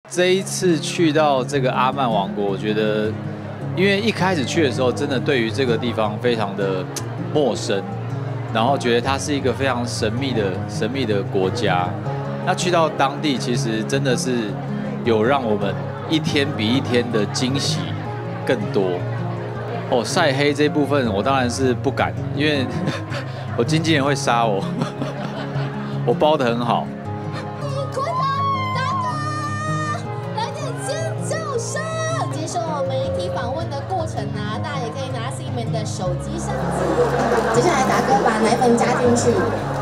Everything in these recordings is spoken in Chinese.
这一次去到这个阿曼王国，我觉得，因为一开始去的时候，真的对于这个地方非常的陌生，然后觉得它是一个非常神秘的国家。那去到当地，其实真的是有让我们一天比一天的惊喜更多。哦，晒黑这部分我当然是不敢，因为我经纪人会杀我。我包得很好。 访问的过程啊，大家也可以拿起你们的手机相机。接下来达哥把奶粉加进去。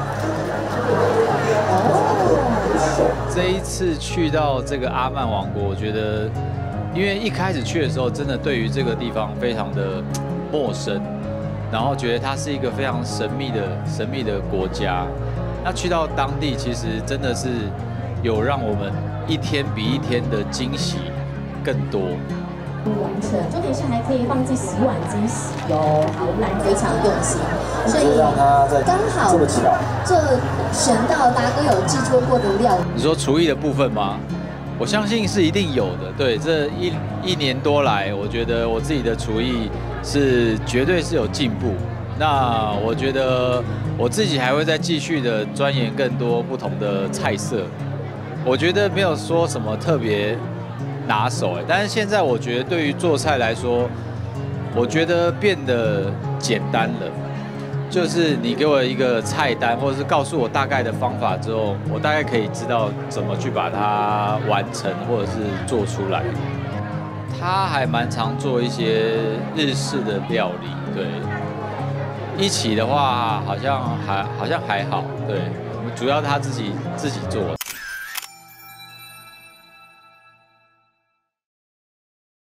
这一次去到这个阿曼王国，我觉得，因为一开始去的时候，真的对于这个地方非常的陌生，然后觉得它是一个非常神秘的国家。那去到当地，其实真的是有让我们一天比一天的惊喜更多。 完成，重点是还可以放进洗碗机洗哦，好难，非常用心，所以刚好这么巧，这选到达哥有制作过的料。 你说厨艺的部分吗？我相信是一定有的。对，这一年多来，我觉得我自己的厨艺是绝对是有进步。那我觉得我自己还会再继续的钻研更多不同的菜色。我觉得没有说什么特别 拿手但是现在我觉得对于做菜来说，我觉得变得简单了。就是你给我一个菜单，或者是告诉我大概的方法之后，我大概可以知道怎么去把它完成，或者是做出来。他还蛮常做一些日式的料理，对。一起的话好像还好，对。主要他自己做。